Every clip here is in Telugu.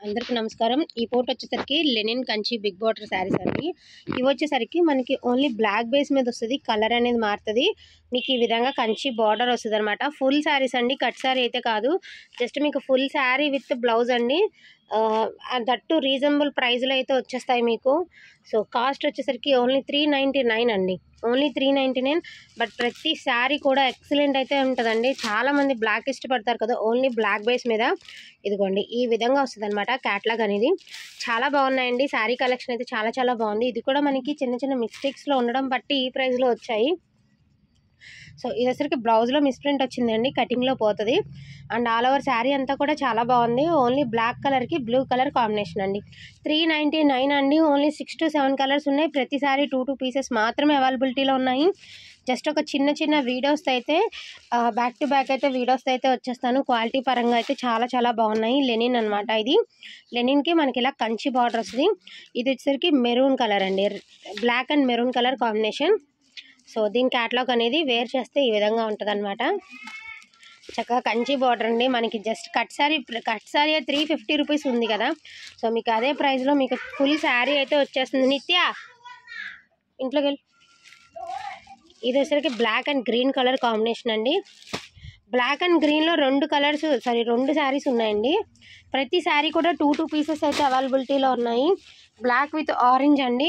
అందరికీ నమస్కారం. ఈ ఫోటో వచ్చేసరికి linen Kanchi big border sarees అండి. ఇవి వచ్చేసరికి మనకి ఓన్లీ బ్లాక్ బేస్ మీద వస్తుంది, కలర్ అనేది మారుతుంది. మీకు ఈ విధంగా కంచి బార్డర్ వస్తుంది అనమాట. ఫుల్ శారీస్ అండి, కట్ శారీ అయితే కాదు. జస్ట్ మీకు ఫుల్ శారీ విత్ బ్లౌజ్ అండి. దట్టు రీజనబుల్ ప్రైస్లో అయితే వచ్చేస్తాయి మీకు. సో కాస్ట్ వచ్చేసరికి ఓన్లీ 399 అండి, ఓన్లీ 399. బట్ ప్రతి శారీ కూడా ఎక్సలెంట్ అయితే ఉంటుందండి. చాలామంది బ్లాక్ ఇష్టపడతారు కదా, ఓన్లీ బ్లాక్ బేస్ మీద. ఇదిగోండి ఈ విధంగా వస్తుంది అనమాట క్యాట్లాగ్ అనేది. చాలా బాగున్నాయండి, శారీ కలెక్షన్ అయితే చాలా చాలా బాగుంది. ఇది కూడా మనకి చిన్న చిన్న మిస్టేక్స్లో ఉండడం బట్టి ఈ ప్రైస్లో వచ్చాయి. సో ఇది వచ్చరికి బ్లౌజ్లో మిస్ప్రింట్ వచ్చిందండి, కటింగ్లో పోతుంది. అండ్ ఆల్ ఓవర్ శారీ అంతా కూడా చాలా బాగుంది. ఓన్లీ బ్లాక్ కలర్కి బ్లూ కలర్ కాంబినేషన్ అండి. 399 అండి. ఓన్లీ 6 to 7 కలర్స్ ఉన్నాయి. ప్రతి శారీ 2 pieces మాత్రమే అవైలబిలిటీలో ఉన్నాయి. జస్ట్ ఒక చిన్న చిన్న వీడియోస్ అయితే బ్యాక్ టు బ్యాక్ అయితే వీడియోస్ అయితే వచ్చేస్తాను. క్వాలిటీ పరంగా అయితే చాలా చాలా బాగున్నాయి. లెనిన్ అనమాట ఇది. లెనిన్కి మనకి ఇలా కంచి బార్డర్ వస్తుంది. ఇది వచ్చేసరికి మెరూన్ కలర్ అండి, black and maroon colour combination. So దీని క్యాట్లాగ్ అనేది వేర్ చేస్తే ఈ విధంగా ఉంటుంది అనమాట. చక్కగా కంచి బార్డర్ అండి. మనకి జస్ట్ కట్ శారీ 350 రూపీస్ ఉంది కదా. సో మీకు అదే ప్రైస్లో మీకు ఫుల్ శారీ అయితే వచ్చేస్తుంది. నిత్య ఇంట్లోకి వెళ్ళి. ఇది వచ్చేసరికి black and green colour combination అండి. బ్లాక్ అండ్ గ్రీన్లో రెండు శారీస్ ఉన్నాయండి. ప్రతి శారీ కూడా 2 pieces అయితే అవైలబిలిటీలో ఉన్నాయి. బ్లాక్ విత్ ఆరెంజ్ అండి,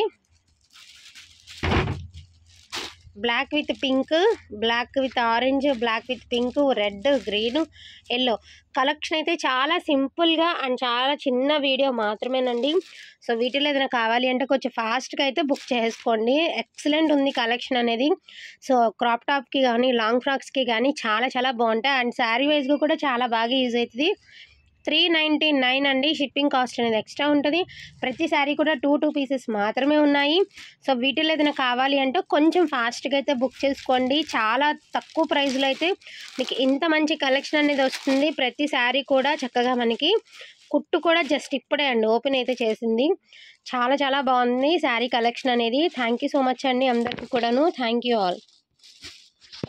black with pink, black with orange, black with pink, red, green, yellow. Collection అయితే చాలా సింపుల్గా అండ్ చాలా చిన్న వీడియో మాత్రమేనండి. సో వీటిలో ఏదైనా కావాలి అంటే కొంచెం ఫాస్ట్గా అయితే బుక్ చేసుకోండి. ఎక్సలెంట్ ఉంది కలెక్షన్ అనేది. సో క్రాప్ టాప్కి కానీ లాంగ్ ఫ్రాక్స్కి కానీ చాలా చాలా బాగుంటాయి. అండ్ శారీ వైజ్గా కూడా చాలా బాగా యూజ్ అవుతుంది. 399 అండి. షిప్పింగ్ కాస్ట్ అనేది ఎక్స్ట్రా ఉంటుంది. ప్రతి శారీ కూడా 2 pieces మాత్రమే ఉన్నాయి. సో వీటిలో ఏదైనా కావాలి అంటే కొంచెం ఫాస్ట్గా అయితే బుక్ చేసుకోండి. చాలా తక్కువ ప్రైస్లో అయితే మీకు ఇంత మంచి కలెక్షన్ అనేది వస్తుంది. ప్రతి శారీ కూడా చక్కగా మనకి కుట్టు కూడా జస్ట్ ఇప్పుడే అండి ఓపెన్ అయితే చేసింది. చాలా చాలా బాగుంది శారీ కలెక్షన్ అనేది. థ్యాంక్ యూ సో మచ్ అండి అందరికీ కూడాను. Thank you all.